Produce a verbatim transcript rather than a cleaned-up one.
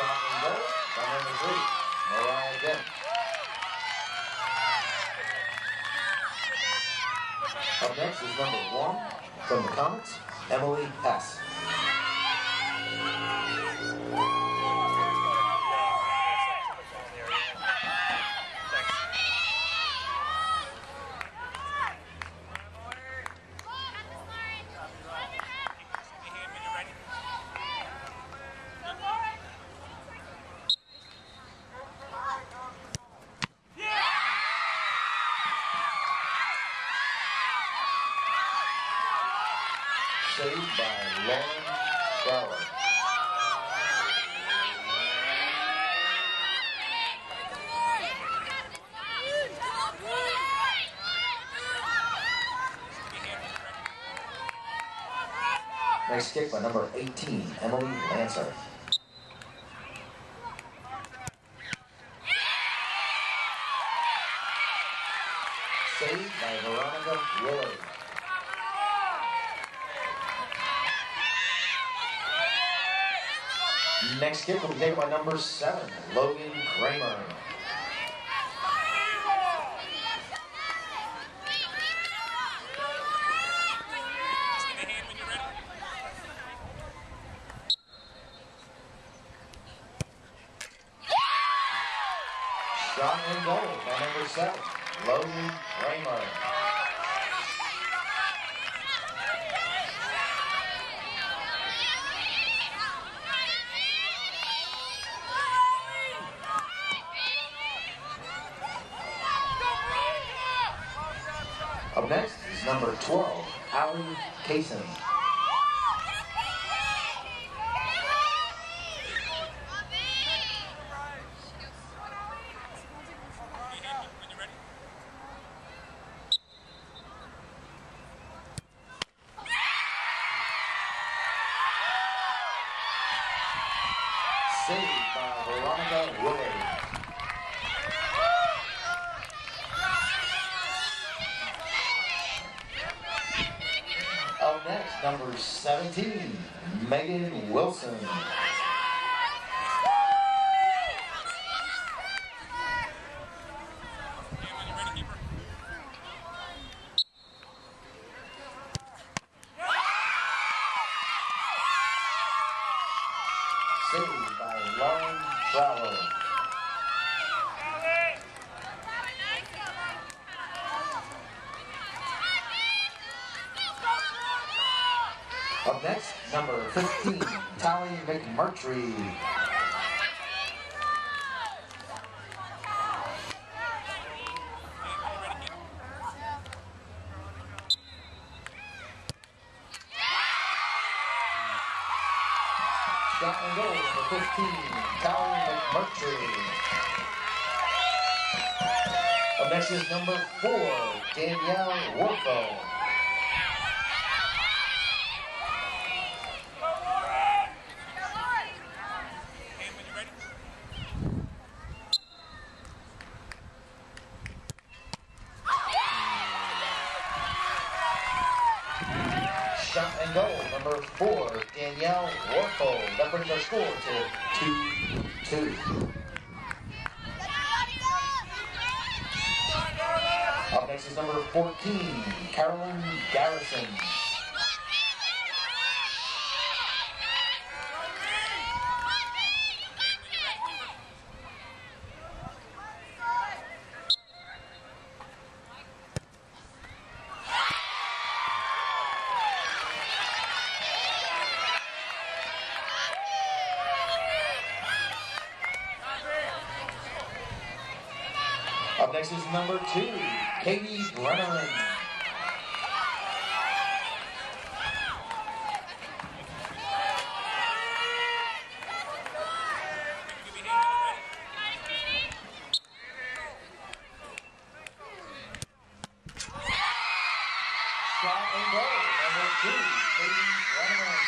Shot and goal by number three, Mariah Dent. Up next is number one from the Comets, Emily Hess. Saved by Lauren Brower. Nice kick by number eighteen, Emily Lancer. Saved by Veronica Willard. Next kick will be taken by number seven, Logan Kramer. Shot and goal by number seven, Logan Kramer. Up next is number twelve, Allie Kaysen. Saved by Veronica Willard. Up next, number seventeen, Megan Wilson. Saved by Lauren Brower. Up next, number fifteen, Tally McMurtry. Shot and goal, number fifteen, Tally McMurtry. Up next is number four, Danielle Warfel. Shot and goal, number four, Danielle Warfel. That brings our score to two two. Up next is number fourteen, Carolyn Garrison. Up next is number two, Katie Brennan. Shot and goal, number two, Katie Brennan.